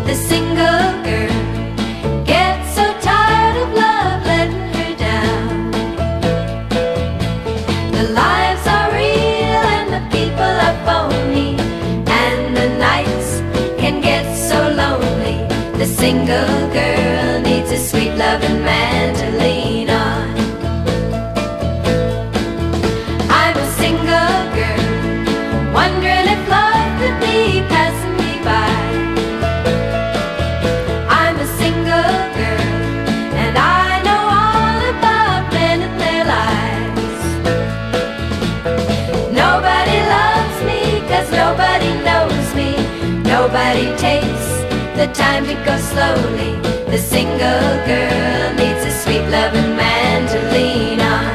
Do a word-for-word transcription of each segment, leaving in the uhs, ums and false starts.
The single girl gets so tired of love letting her down. The lives are real and the people are phony, and the nights can get so lonely. The single girl needs a sweet loving man to lean on. I'm a single girl, wondering if love could be passing me by. I'm a single girl, and I know all about men and their lives. Nobody loves me, 'cause nobody knows me. Nobody takes the time to go slowly. The single girl needs a sweet loving man to lean on.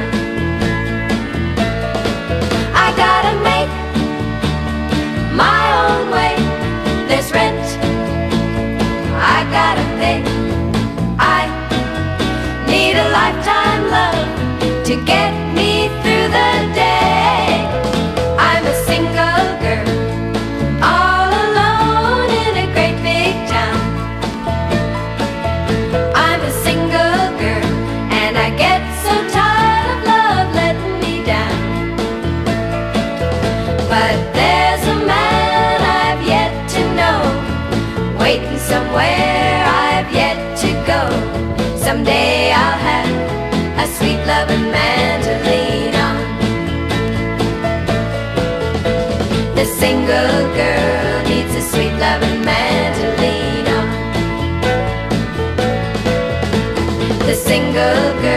I gotta make my own way. There's rent I gotta pay. I need a lifetime love to get me through the day. I'm a single girl, all alone in a great big town. I'm a single girl, and I get so tired of love letting me down. But there's a man I've yet to know, waiting somewhere I've yet to go. Someday I'll have a sweet loving man to lean on. The single girl needs a sweet loving man to lean on. The single girl